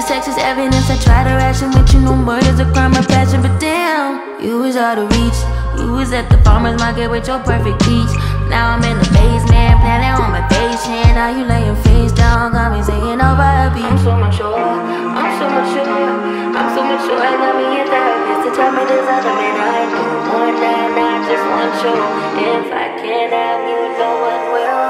This text is evidence. I try to ration with you. No murder's a crime of passion, but damn, you was out of reach. You was at the farmer's market with your perfect peach. Now I'm in the basement, planning on my patient. Now you laying face down, got me singing over a beat. I'm so mature, I'm so mature, I'm so mature. I got me a therapist to tell me there's other men I do more than I just want you. If I can't have you, no one will.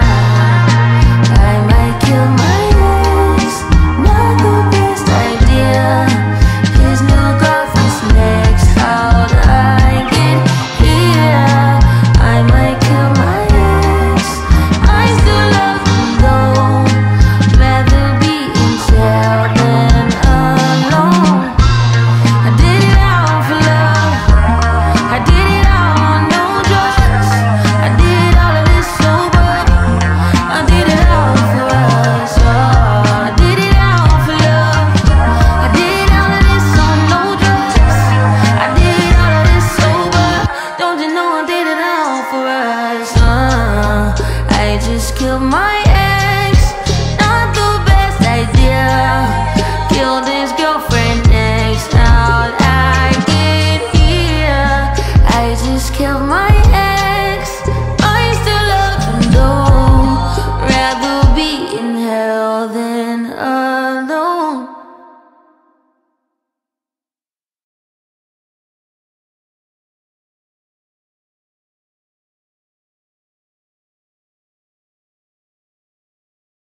I might kill my ex, not the best idea. His new girlfriend's next, how'd I get here? I might kill my ex, I still love him though. Rather be in jail than alone. I did it all for love, I did it all on no drugs. I did all of this sober, I did it all for us. Oh, I did it all for love, I did all of this on no drugs. I did all of this sober, don't you know I did it all for us. I just killed my ex, not the best idea. Killed his girlfriend next, how'd I get here? I just killed my